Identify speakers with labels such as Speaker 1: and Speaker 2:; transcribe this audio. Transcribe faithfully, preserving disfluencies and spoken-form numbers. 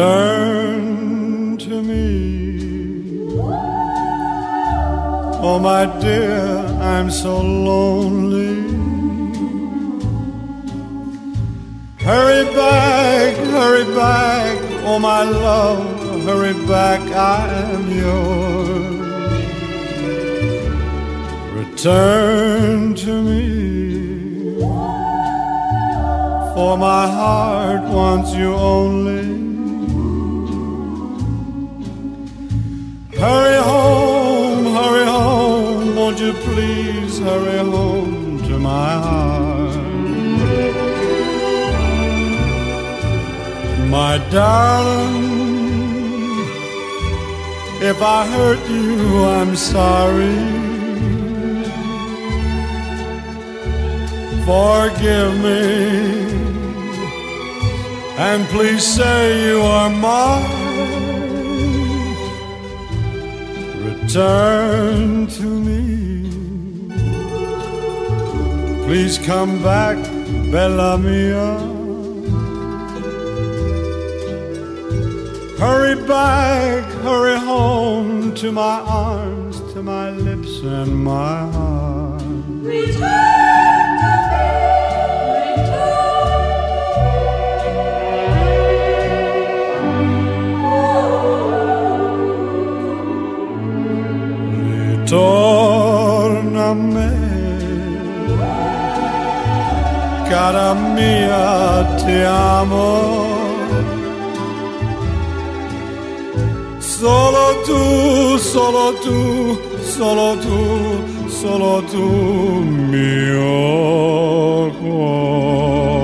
Speaker 1: Return to me. Oh my dear, I'm so lonely. Hurry back, hurry back, oh my love, hurry back, I'm yours. Return to me, for my heart wants you only. Hurry home, hurry home, won't you please hurry home to my heart. My darling, if I hurt you, I'm sorry. Forgive me, and please say you are mine. Return to me. Please come back, Bella Mia. Hurry back, hurry home to my arms, to my lips and my heart.
Speaker 2: Return to me, return.
Speaker 1: Ritorna a me, cara mia, ti amo. Solo tu, solo tu, solo tu, solo tu, mio cuore.